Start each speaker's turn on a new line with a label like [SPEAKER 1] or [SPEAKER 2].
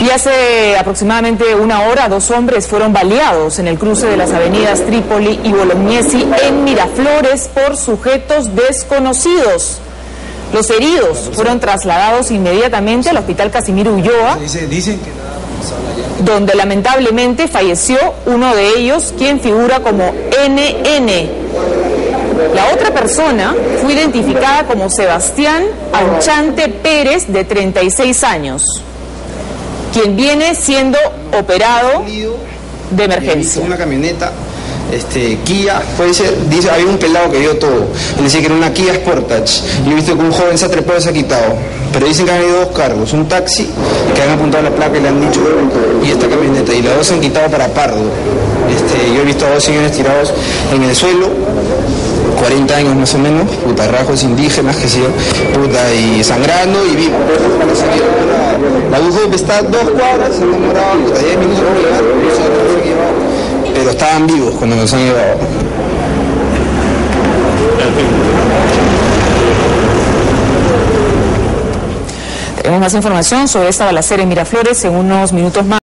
[SPEAKER 1] Y hace aproximadamente una hora, 2 hombres fueron baleados en el cruce de las avenidas Trípoli y Bolognesi en Miraflores por sujetos desconocidos. Los heridos fueron trasladados inmediatamente al Hospital Casimiro Ulloa, donde lamentablemente falleció uno de ellos, quien figura como NN. La otra persona fue identificada como Sebastián Anchante Pérez, de 36 años, quien viene siendo operado de emergencia.
[SPEAKER 2] Una camioneta Kia, puede ser, dice, había un pelado que vio todo, él decía que era una Kia Sportage, y he visto que un joven se ha trepado y se ha quitado, pero dicen que han habido 2 cargos, un taxi que han apuntado la placa y le han dicho, y esta camioneta, y las 2 se han quitado para Pardo. Yo he visto a 2 señores tirados en el suelo, 40 años más o menos, putarrajos indígenas, que sé yo, y sangrando y vivo. La UJOP está a 2 cuadras, se han demorado 10 minutos por llegar, pero estaban vivos cuando nos han llevado.
[SPEAKER 1] Tenemos más información sobre esta balacera en Miraflores en unos minutos más.